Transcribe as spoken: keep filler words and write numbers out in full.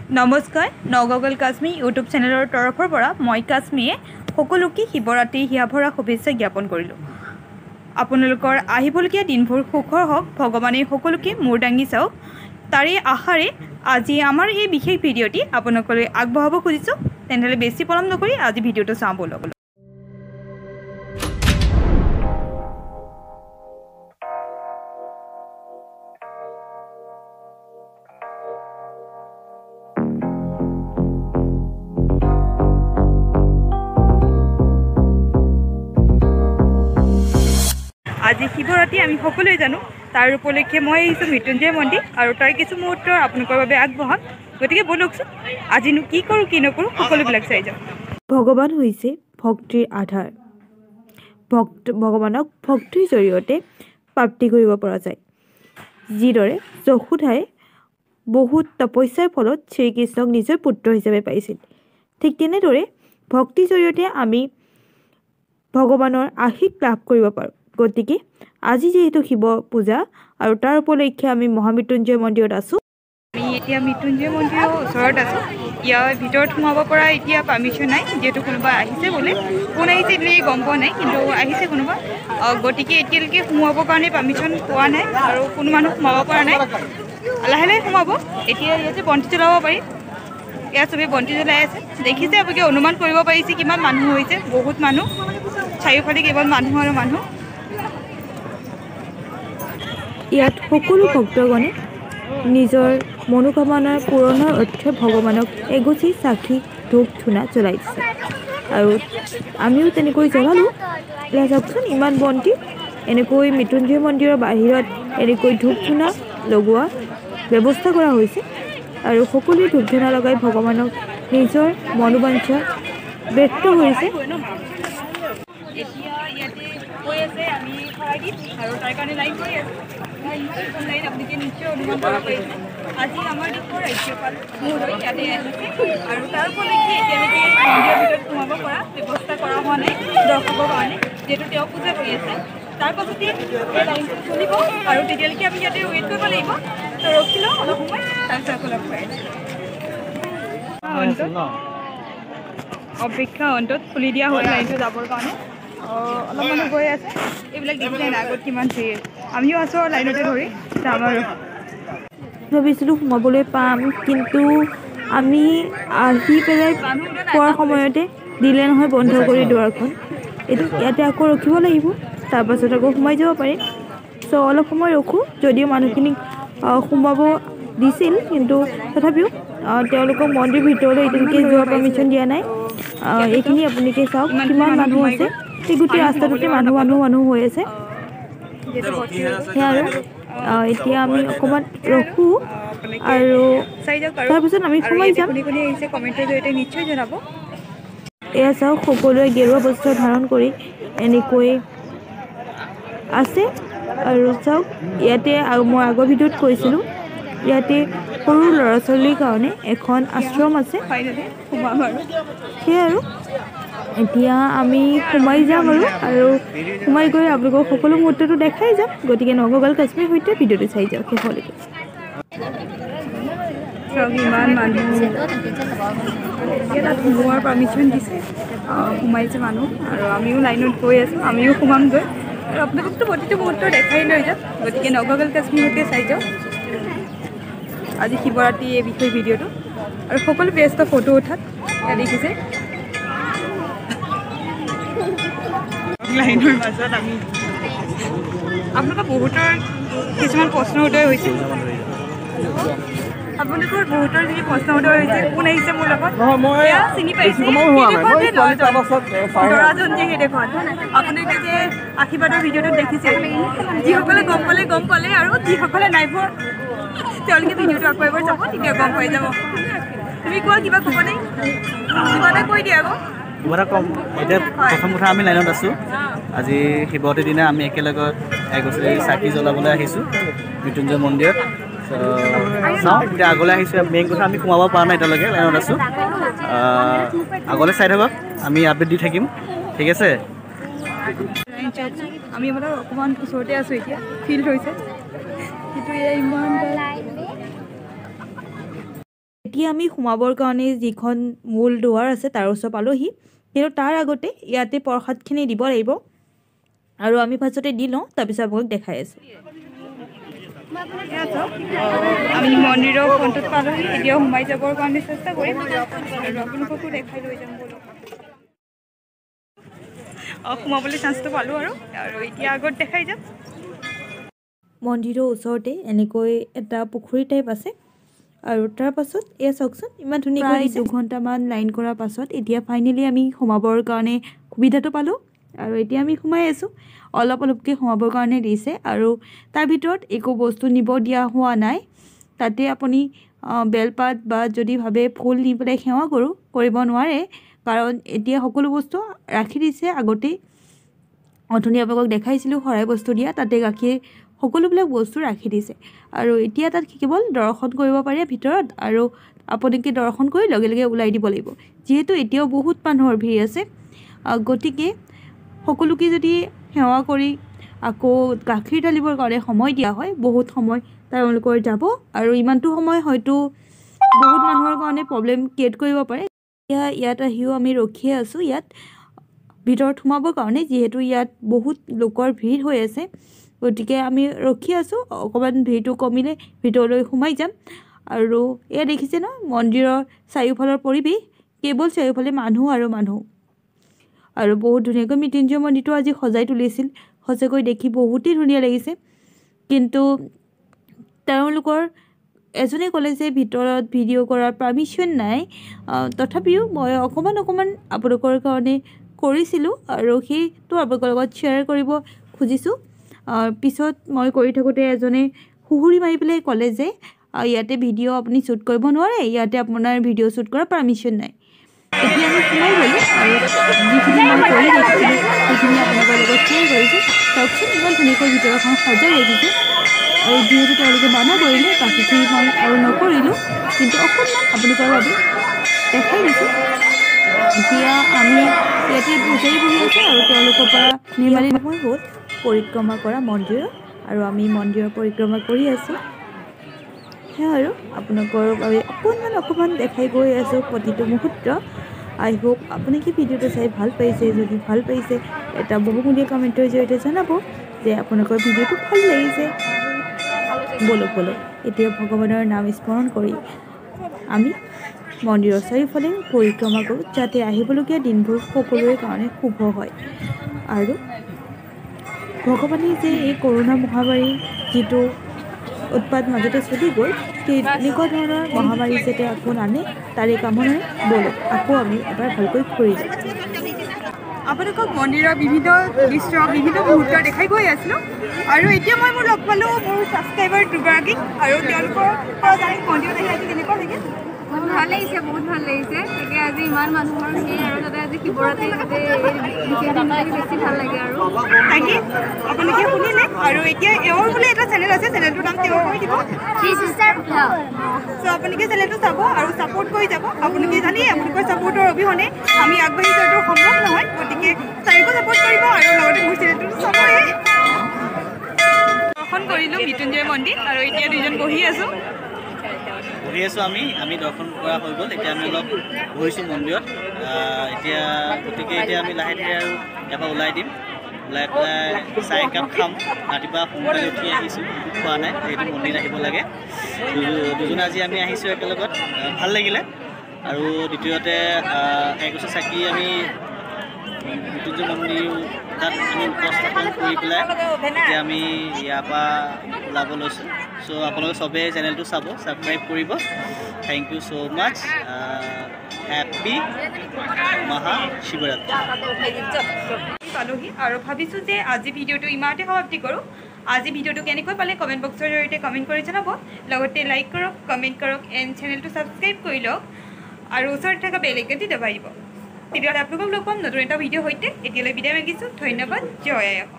নমস্কাৰ নগাঁও কাশ্মীৰ ইউটিউব চেনেলৰ তৰফৰ পৰা মই কাশ্মীৰে সকলোকে শিৱৰাত্ৰি হিয়াভৰা শুভেচ্ছা জ্ঞাপন কৰিলোঁ। আপোনালোকৰ আহিবলগীয়া দিনবোৰ সুখৰ হওক, ভগৱানে সকলোকে মূৰ দাঙি চাওক, তাৰে আশাৰে আজি আমাৰ এই বিশেষ ভিডিঅ'টি আপোনালোকলৈ আগবঢ়াব খুজিছোঁ। তেনেহ'লে বেছি পলম নকৰি আজি ভিডিঅ'টো চাওঁ ব'লক। আজি শিৱৰাত্ৰি আমি সকলোৱে জানো, তাৰ উপলক্ষে মই আহিছোঁ মৃত্যুঞ্জয় মন্দিৰ আৰু তাৰ কিছু মুহূৰ্ত আপোনালোকৰ বাবে আগবঢ়াম। গতিকে ব'লকচোন আজিনো কি কৰোঁ কি নকৰোঁ সকলোবিলাক চাই যাওঁ। ভগৱান হৈছে ভক্তিৰ আধাৰ। ভক্ত ভগৱানক ভক্তিৰ জৰিয়তে প্ৰাপ্তি কৰিব পৰা যায়। যিদৰে যশোদাই বহুত তপস্যাৰ ফলত শ্ৰীকৃষ্ণক নিজৰ পুত্ৰ হিচাপে পাইছিল, ঠিক তেনেদৰে ভক্তিৰ জৰিয়তে আমি ভগৱানৰ আশীষ লাভ কৰিব পাৰোঁ। গতিকে আজি যিহেতু শিৱ পূজা আৰু তাৰ উপলক্ষে আমি মহামৃত্যুঞ্জয় মন্দিৰত আছোঁ। আমি এতিয়া মৃত্যুঞ্জয় মন্দিৰৰ ওচৰত আছোঁ। ইয়াৰ ভিতৰত সোমাব পৰা এতিয়া পাৰ্মিশ্যন নাই, যিহেতু কোনোবা আহিছে বোলে। কোন আহিছে এতিয়ালৈকে গম পোৱা নাই, কিন্তু আহিছে কোনোবা। গতিকে এতিয়ালৈকে সোমাবৰ কাৰণে পাৰ্মিশ্যন পোৱা নাই আৰু কোনো মানুহ সোমাব পৰা নাই। লাহে লাহে সোমাব। এতিয়া ইয়াতে বন্তি জ্বলাব পাৰি। ইয়াত চবেই বন্তি জ্বলাই আছে। দেখিছে আপোনালোকে অনুমান কৰিব পাৰিছে কিমান মানুহ হৈছে। বহুত মানুহ, চাৰিওফালে কেৱল মানুহ আৰু মানুহ। ইয়াত সকলো ভক্তগণে নিজৰ মনোকামনাৰ পূৰণৰ অৰ্থে ভগৱানক এগছি চাকি ধূপ ধূনা জ্বলাই দিছে আৰু আমিও তেনেকৈ জ্বলালোঁ। এতিয়া চাওকচোন ইমান বন্তি, এনেকৈ মৃত্যুঞ্জয় মন্দিৰৰ বাহিৰত এনেকৈ ধূপ ধূনা লগোৱা ব্যৱস্থা কৰা হৈছে আৰু সকলোৱে ধূপ ধূনা লগাই ভগৱানক নিজৰ মনোবাঞ্ছা ব্যক্ত কৰিছে। এতিয়া ইয়াতে কৈ আছে আমি সহায় দিম আৰু তাৰ কাৰণে লাইন কৰি আছোঁ। লাইন আপোনালোকে নিশ্চয় অনুমান কৰিব পাৰিছে। আজি আমাৰ দেশৰ ৰাজ্যপাল মহোদয় ইয়াতে আহিছে আৰু তাৰ উপলক্ষে এতিয়ালৈকে মন্দিৰৰ ভিতৰত সোমাব পৰা ব্যৱস্থা কৰা হোৱা নাই দৰ্শকৰ কাৰণে, যিহেতু তেওঁ পূজা কৰি আছে। তাৰ পাছতে এই লাইনটো চলিব আৰু তেতিয়ালৈকে আমি ইয়াতে ৱেইট কৰিব লাগিব। তো ৰখি লওঁ অলপ সময়, তাৰপিছত আকৌ লগ পাই অপেক্ষা অন্তত খুলি দিয়া হ'ল লাইনটো যাবৰ কাৰণে। অলপ মানুহ গৈ আছে। এইবিলাক দেখিলে নাই আগত কিমান ভিৰ। আমিও আছোঁ আৰু লাইনতে ধৰি যাম আৰু। ভাবিছিলোঁ সোমাবলৈ পাম, কিন্তু আমি আহি পেলাই পোৱাৰ সময়তে দিলে নহয় বন্ধ কৰি দুৱাৰখন। এইটো ইয়াতে আকৌ ৰখিব লাগিব, তাৰপাছত আকৌ সোমাই যাব পাৰিম। চ' অলপ সময় ৰখোঁ। যদিও মানুহখিনিক সোমাব দিছিল, কিন্তু তথাপিও তেওঁলোকক মন্দিৰ ভিতৰলৈ এতিয়ালৈকে যোৱা পাৰ্মিশ্যন দিয়া নাই। এইখিনি আপোনালোকে চাওক কিমান মানুহ আছে। এই গোটেই ৰাস্তাটোতে মানুহ মানুহ মানুহ হৈ আছে। সেয়া আৰু এতিয়া আমি অকণমান ৰখোঁ আৰু তাৰপিছত আমি সোমাই যাম। কমেণ্টৰ জৰিয়তে নিশ্চয় জনাব। এয়া চাওক সকলোৱে গেৰুৱা বস্ত্ৰ ধাৰণ কৰি এনেকৈ আছে আৰু চাওক ইয়াতে মই আগৰ ভিডিঅ'ত কৈছিলোঁ, ইয়াতে সৰু ল'ৰা ছোৱালীৰ কাৰণে এখন আশ্ৰম আছে। সেয়াই আৰু এতিয়া আমি সোমাই যাম আৰু আৰু সোমাই গৈ আপোনালোকক সকলো মুহূৰ্তটো দেখাই যাম। গতিকে নগাঁও কাশ্মীৰ সৈতে ভিডিঅ'টো চাই যাওক শেষলৈকে। ইমান মানুহ ইয়াত সোমোৱাৰ পাৰ্মিশ্যন দিছে, সোমাইছে মানুহ আৰু আমিও লাইনত গৈ আছোঁ। আমিও সোমামগৈ আৰু আপোনালোকতো প্ৰতিটো মুহূৰ্ত দেখাই লৈ যাম। গতিকে নগাঁও কাশ্মীৰ সৈতে চাই যাওক আজি শিৱৰাত্ৰি এই বিষয়ে ভিডিঅ'টো আৰু সকলো ব্যস্ত ফটো উঠাত। ইয়াত দেখিছে লাইনৰ মাজত আমি। আপোনালোকৰ বহুতৰ কিছুমান প্ৰশ্ন উদয় হৈছে। আপোনালোকৰ বহুতৰ যদি প্ৰশ্ন উদয় হৈছে কোন আহিছে মোৰ লগত, এয়া চিনি পাইছে ল'ৰাজন যে সেইডোখৰত। আপোনালোকে যে আশীৰ্বাদৰ ভিডিঅ'টোত দেখিছে, যিসকলে গম পালে গম পালে আৰু যিসকলে নাই পোৱা তেওঁলোকে ভিডিঅ'টো আকৌ এবাৰ চাব, তেতিয়া গম পাই যাব। তুমি কোৱা কিবা ক'ব নাই, কিবা এটা কৈ দিয়া আকৌ। কিবা এটা কম। এতিয়া প্ৰথম কথা আমি লাইনত আছোঁ। আজি শিৱৰাত্ৰিৰ দিনা আমি একেলগত এগছি চাকি জ্বলাবলৈ আহিছোঁ মৃত্যুঞ্জয় মন্দিৰত। চাওঁ এতিয়া আগলৈ আহিছোঁ। মেইন কথা আমি সোমাব পৰা নাই এতিয়ালৈকে, লাইনত আছোঁ। আগলৈ চাই থাকক, আমি আপডেট দি থাকিম, ঠিক আছে। আমি মানে অকণমান ওচৰতে আছোঁ এতিয়া, ফিল্ড হৈছে কিন্তু এয়া ইমান এতিয়া আমি সোমাবৰ কাৰণে যিখন মূল দুৱাৰ আছে তাৰ ওচৰ পালোহি কিন্তু তাৰ আগতে ইয়াতে প্ৰসাদখিনি দিব লাগিব আৰু আমি ফাৰ্ষ্টতে দি লওঁ তাৰপিছত আপোনাক দেখাই আছোঁ আমি মন্দিৰৰ ফ্ৰণ্টত পালোহি এতিয়াও সোমাই যাবৰ কাৰণে চেষ্টা কৰিম আৰু আপোনালোককো দেখাই লৈ যাম বোলো সোমাবলৈ চান্সটো পালোঁ আৰু আৰু এতিয়া আগত দেখাই যাম মন্দিৰৰ ওচৰতে এনেকৈ এটা পুখুৰী টাইপ আছে আৰু তাৰ পাছত এয়া চাওকচোন ইমান ধুনীয়াকৈ দুঘণ্টামান লাইন কৰাৰ পাছত এতিয়া ফাইনেলি আমি সোমাবৰ কাৰণে সুবিধাটো পালোঁ আৰু এতিয়া আমি সোমাই আছোঁ অলপ অলপকৈ সোমাবৰ কাৰণে দিছে আৰু তাৰ ভিতৰত একো বস্তু নিব দিয়া হোৱা নাই তাতে আপুনি বেলপাত বা যদি ভাবে ফুল নি পেলাই সেৱা কৰোঁ কৰিব নোৱাৰে কাৰণ এতিয়া সকলো বস্তু ৰাখি দিছে আগতেই অথনি আপোনালোকক দেখাইছিলোঁ শৰাই বস্তু দিয়া তাতে গাখীৰ সকলোবিলাক বস্তু ৰাখি দিছে আৰু এতিয়া তাত কেৱল দৰ্শন কৰিব পাৰে ভিতৰত আৰু আপোনালোকে দৰ্শন কৰি লগে লগে ওলাই দিব লাগিব যিহেতু এতিয়াও বহুত মানুহৰ ভিৰ আছে গতিকে সকলোকে যদি সেৱা কৰি আকৌ গাখীৰ ঢালিবৰ কাৰণে সময় দিয়া হয় বহুত সময় তেওঁলোকৰ যাব আৰু ইমানটো সময় হয়তো বহুত মানুহৰ কাৰণে প্ৰব্লেম ক্ৰিয়েট কৰিব পাৰে এতিয়া ইয়াত আহিও আমি ৰখিয়ে আছোঁ ইয়াত ভিতৰত সোমাবৰ কাৰণে যিহেতু ইয়াত বহুত লোকৰ ভিৰ হৈ আছে গতিকে আমি ৰখি আছোঁ অকণমান ভিৰটো কমিলে ভিতৰলৈ সোমাই যাম আৰু এয়া দেখিছে ন মন্দিৰৰ চাৰিওফালৰ পৰিৱেশ কেৱল চাৰিওফালে মানুহ আৰু মানুহ আৰু বহুত ধুনীয়াকৈ মৃত্যুঞ্জয় মন্দিৰটো আজি সজাই তুলিছিল সঁচাকৈ দেখি বহুতেই ধুনীয়া লাগিছে কিন্তু তেওঁলোকৰ এজনে ক'লে যে ভিতৰত ভিডিঅ' কৰাৰ পাৰ্মিশ্যন নাই তথাপিও মই অকণমান অকণমান আপোনালোকৰ কাৰণে কৰিছিলোঁ আৰু সেইটো আপোনালোকৰ লগত শ্বেয়াৰ কৰিব খুজিছোঁ পিছত মই কৰি থাকোঁতে এজনে সুহুৰি মাৰি পেলাই ক'লে যে ইয়াতে ভিডিঅ' আপুনি শ্বুট কৰিব নোৱাৰে ইয়াতে আপোনাৰ ভিডিঅ' শ্বুট কৰাৰ পাৰ্মিশ্যন নাই এতিয়া আমি সোমাই গ'লোঁ আৰু যিখিনি মই কৰি দেখিছিলোঁ সেইখিনি আপোনালোকৰ লগত শ্বেয়াৰ কৰিছোঁ চাওকচোন ইমান ধুনীয়াকৈ ভিতৰখন সজাই ৰাখিছে আৰু যিহেতু তেওঁলোকে মানা কৰিলে বাকীখিনি মই আৰু নকৰিলোঁ কিন্তু অকণমান আপোনালোকৰ বাবে দেখাই দিছোঁ এতিয়া আমি ইয়াতে পূজাৰী বহি আছোঁ আৰু তেওঁলোকৰ পৰা নিৰ্মালী সময় হ'ল পৰিক্ৰমা কৰা মন্দিৰৰ আৰু আমি মন্দিৰৰ পৰিক্ৰমা কৰি আছোঁ সেয়া আৰু আপোনালোকৰ বাবে অকণমান অকণমান দেখাই গৈ আছোঁ প্ৰতিটো মুহূৰ্ত আই হোপ আপুনি কি ভিডিঅ'টো চাই ভাল পাইছে যদি ভাল পাইছে এটা বহুমূলীয়া কমেণ্টৰ জৰিয়তে জনাব যে আপোনালোকৰ ভিডিঅ'টো ভাল লাগিছে বলক বলক এতিয়া ভগৱানৰ নাম স্মৰণ কৰি আমি মন্দিৰৰ চাৰিওফালে পৰিক্ৰমা কৰোঁ যাতে আহিবলগীয়া দিনবোৰ সকলোৰে কাৰণে শুভ হয় আৰু ভগৱানে যে এই কৰোণা মহামাৰী যিটো উৎপাত মাজতে চলি গ'ল সেই এনেকুৱা ধৰণৰ মহামাৰী যাতে আকৌ নানে তাৰে কামনাৰে বলক আকৌ আমি এবাৰ ভালকৈ ফুৰি যাওঁ আপোনালোকক মন্দিৰৰ বিভিন্ন দৃশ্য বিভিন্ন মুহূৰ্ত দেখাই গৈ আছিলোঁ আৰু এতিয়া মই মোৰ লগ পালোঁ মোৰ ছাবস্ক্ৰাইবাৰ দুগৰাকীক আৰু তেওঁলোকৰ পৰা জানি মন্দিৰত আহি আজি কেনেকুৱা লাগে ভাল লাগিছে বহুত ভাল লাগিছে তাকে আজি ইমান মানুহৰ ভিৰ আৰু তাতে আজি শিৱৰাত্ৰি তাতে বিশেষ দিনটো বেছি ভাল লাগে আৰু তাকে আপোনালোকে শুনিলে আৰু এতিয়া এওঁৰ বোলে এটা চেনেল আছে চেনেলটোৰ নাম তেওঁ কৈ দিব থ্ৰী ছিষ্টাৰ ব্লগ চ' আপোনালোকে চেনেলটো চাব আৰু ছাপোৰ্ট কৰি যাব আপোনালোকে জানি আপোনালোকৰ ছাপোৰ্টৰ অবিহনে আমি আগবাঢ়ি যোৱাটো সম্ভৱ নহয় গতিকে চাৰিকো ছাপোৰ্ট কৰিব আৰু লগতে মোৰ চেনেলটো চাবই দৰ্শন কৰিলোঁ মৃত্যুঞ্জয় মন্দিৰ আৰু এতিয়া দুইজন বহি আছোঁ বহি আছোঁ আমি আমি দৰ্শন কৰা হৈ গ'ল এতিয়া আমি অলপ বহিছোঁ মন্দিৰত এতিয়া গতিকে এতিয়া আমি লাহে ধীৰে আৰু ইয়াৰ পৰা ওলাই দিম ওলাই পেলাই চাহ একাপ খাম ৰাতিপুৱা সোনকালে উঠি আহিছোঁ খোৱা নাই যিহেতু মন্দিৰ আহিব লাগে দুজনে আজি আমি আহিছোঁ একেলগত ভাল লাগিলে আৰু দ্বিতীয়তে একগছি চাকি আমি মৃত্যুঞ্জয় মন্দিৰ তাত আমি উপস্থাপন কৰি পেলাই এতিয়া আমি ইয়াৰ পৰা ওলাব লৈছোঁ চ' আপোনালোকে চবেই চেনেলটো চাব ছাবস্ক্ৰাইব কৰিব thank you so' much happy Mahashivratri পালোহি আৰু ভাবিছোঁ যে আজি ভিডিঅ'টো ইমানতে সমাপ্তি কৰোঁ আজি ভিডিঅ'টো কেনেকৈ পালে কমেণ্ট বক্সৰ জৰিয়তে কমেণ্ট কৰি জনাব লগতে লাইক কৰক কমেণ্ট কৰক এণ্ড চেনেলটো ছাবস্ক্ৰাইব কৰি লওক আৰু ওচৰত থকা বেল আইকনটি দবাই দিব তেতিয়াহ'লে আপোনালোকক লগ পাম নতুন এটা ভিডিঅ' সৈতে এতিয়ালৈ বিদায় মাগিছোঁ ধন্যবাদ জয় আই অসম।